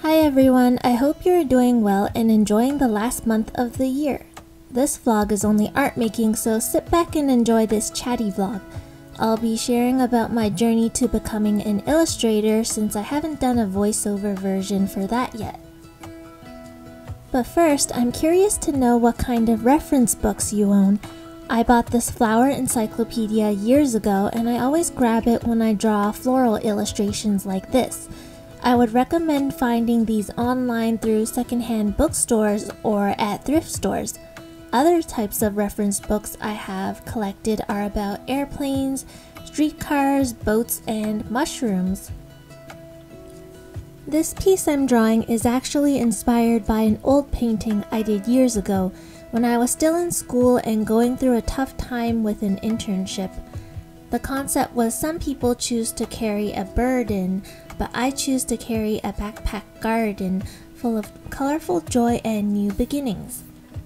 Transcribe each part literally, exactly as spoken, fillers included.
Hi everyone, I hope you're doing well and enjoying the last month of the year. This vlog is only art making, so sit back and enjoy this chatty vlog. I'll be sharing about my journey to becoming an illustrator since I haven't done a voiceover version for that yet. But first, I'm curious to know what kind of reference books you own. I bought this flower encyclopedia years ago and I always grab it when I draw floral illustrations like this. I would recommend finding these online through secondhand bookstores or at thrift stores. Other types of reference books I have collected are about airplanes, streetcars, boats, and mushrooms. This piece I'm drawing is actually inspired by an old painting I did years ago when I was still in school and going through a tough time with an internship. The concept was some people choose to carry a burden, but I choose to carry a backpack garden full of colorful joy and new beginnings.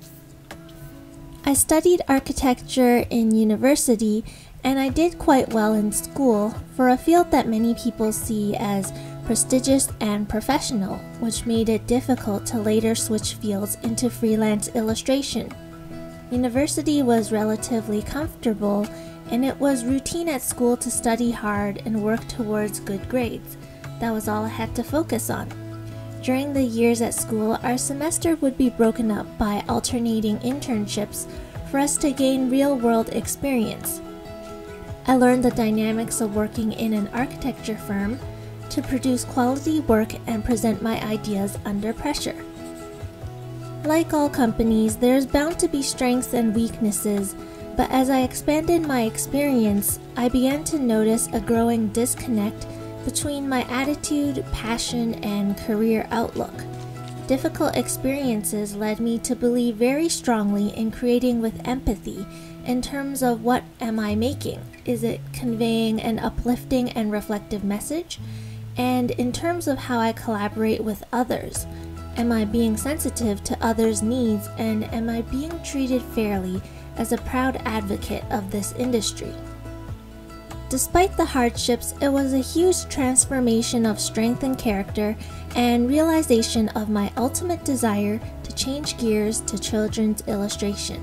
I studied architecture in university and I did quite well in school for a field that many people see as prestigious and professional, which made it difficult to later switch fields into freelance illustration. University was relatively comfortable and it was routine at school to study hard and work towards good grades. That was all I had to focus on. During the years at school, our semester would be broken up by alternating internships for us to gain real-world experience. I learned the dynamics of working in an architecture firm to produce quality work and present my ideas under pressure. Like all companies, there's bound to be strengths and weaknesses, but as I expanded my experience, I began to notice a growing disconnect between my attitude, passion, and career outlook. Difficult experiences led me to believe very strongly in creating with empathy in terms of what am I making? Is it conveying an uplifting and reflective message? And in terms of how I collaborate with others, am I being sensitive to others' needs and am I being treated fairly as a proud advocate of this industry? Despite the hardships, it was a huge transformation of strength and character and realization of my ultimate desire to change gears to children's illustration.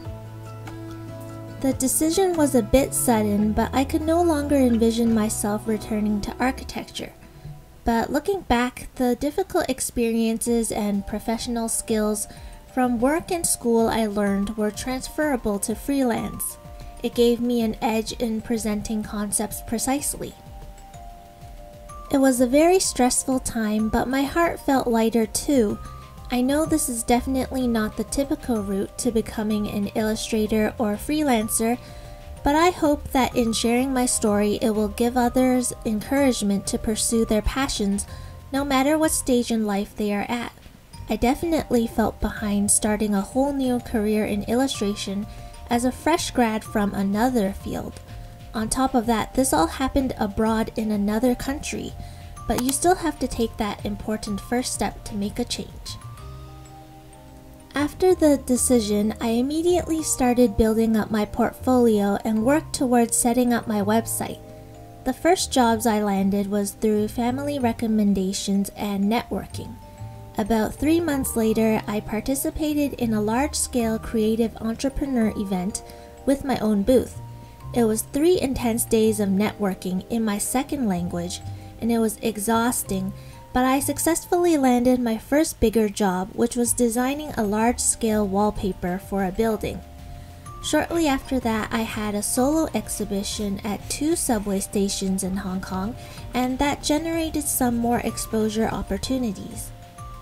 The decision was a bit sudden, but I could no longer envision myself returning to architecture. But looking back, the difficult experiences and professional skills from work and school I learned were transferable to freelance. It gave me an edge in presenting concepts precisely. It was a very stressful time, but my heart felt lighter too. I know this is definitely not the typical route to becoming an illustrator or freelancer, but I hope that in sharing my story it will give others encouragement to pursue their passions no matter what stage in life they are at. I definitely felt behind starting a whole new career in illustration as a fresh grad from another field. On top of that, this all happened abroad in another country, but you still have to take that important first step to make a change. After the decision, I immediately started building up my portfolio and worked towards setting up my website. The first jobs I landed was through family recommendations and networking. About three months later, I participated in a large-scale creative entrepreneur event with my own booth. It was three intense days of networking in my second language, and it was exhausting, but I successfully landed my first bigger job, which was designing a large-scale wallpaper for a building. Shortly after that, I had a solo exhibition at two subway stations in Hong Kong, and that generated some more exposure opportunities.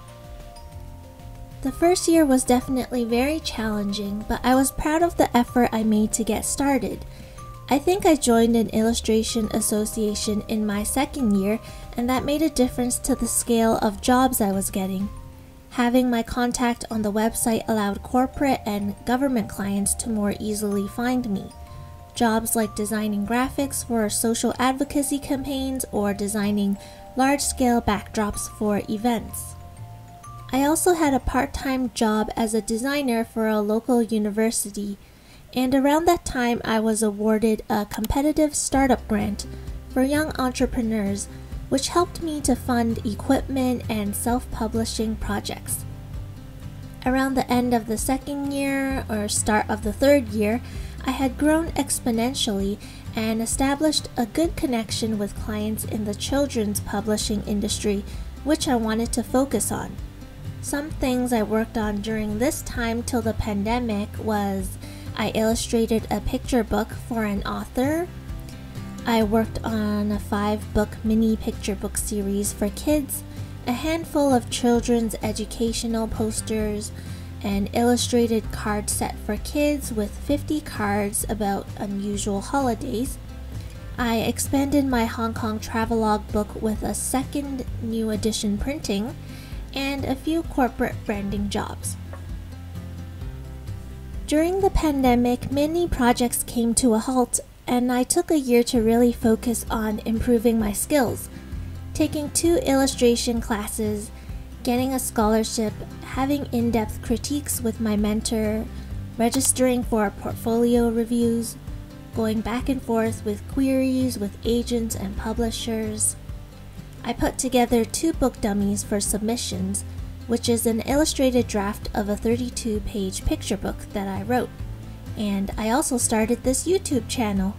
The first year was definitely very challenging, but I was proud of the effort I made to get started. I think I joined an illustration association in my second year, and that made a difference to the scale of jobs I was getting. Having my contact on the website allowed corporate and government clients to more easily find me. Jobs like designing graphics for social advocacy campaigns or designing large-scale backdrops for events. I also had a part-time job as a designer for a local university, and around that time I was awarded a competitive startup grant for young entrepreneurs which helped me to fund equipment and self-publishing projects. Around the end of the second year or start of the third year, I had grown exponentially and established a good connection with clients in the children's publishing industry, which I wanted to focus on. Some things I worked on during this time till the pandemic was I illustrated a picture book for an author. I worked on a five-book mini picture book series for kids, a handful of children's educational posters, an illustrated card set for kids with fifty cards about unusual holidays. I expanded my Hong Kong travelogue book with a second new edition printing, and a few corporate branding jobs. During the pandemic, many projects came to a halt, and I took a year to really focus on improving my skills, taking two illustration classes, getting a scholarship, having in-depth critiques with my mentor, registering for portfolio reviews, going back and forth with queries with agents and publishers. I put together two book dummies for submissions, which is an illustrated draft of a thirty-two page picture book that I wrote. And I also started this YouTube channel.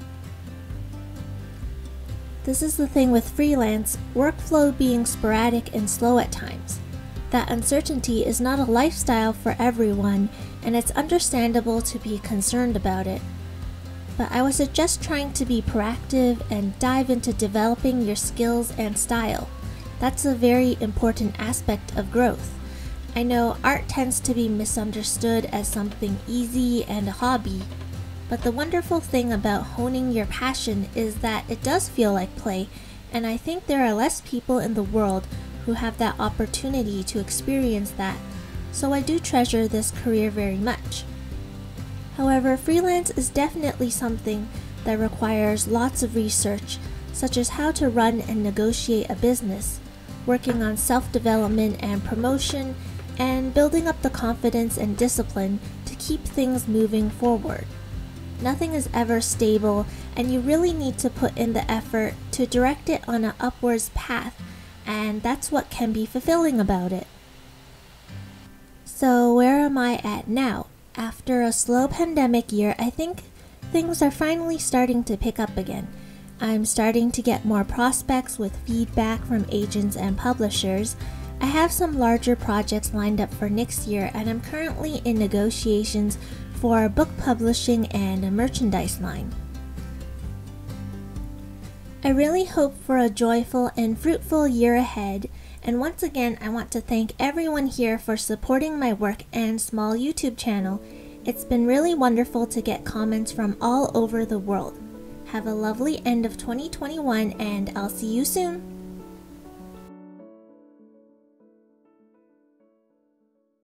This is the thing with freelance, workflow being sporadic and slow at times. That uncertainty is not a lifestyle for everyone, and it's understandable to be concerned about it. But I would suggest trying to be proactive and dive into developing your skills and style. That's a very important aspect of growth. I know art tends to be misunderstood as something easy and a hobby, but the wonderful thing about honing your passion is that it does feel like play, and I think there are less people in the world who have that opportunity to experience that, so I do treasure this career very much. However, freelance is definitely something that requires lots of research, such as how to run and negotiate a business, working on self-development and promotion, and building up the confidence and discipline to keep things moving forward. Nothing is ever stable, and you really need to put in the effort to direct it on an upwards path, and that's what can be fulfilling about it. So where am I at now? After a slow pandemic year, I think things are finally starting to pick up again. I'm starting to get more prospects with feedback from agents and publishers. I have some larger projects lined up for next year, and I'm currently in negotiations for book publishing and a merchandise line. I really hope for a joyful and fruitful year ahead, and once again I want to thank everyone here for supporting my work and small YouTube channel. It's been really wonderful to get comments from all over the world. Have a lovely end of twenty twenty-one, and I'll see you soon!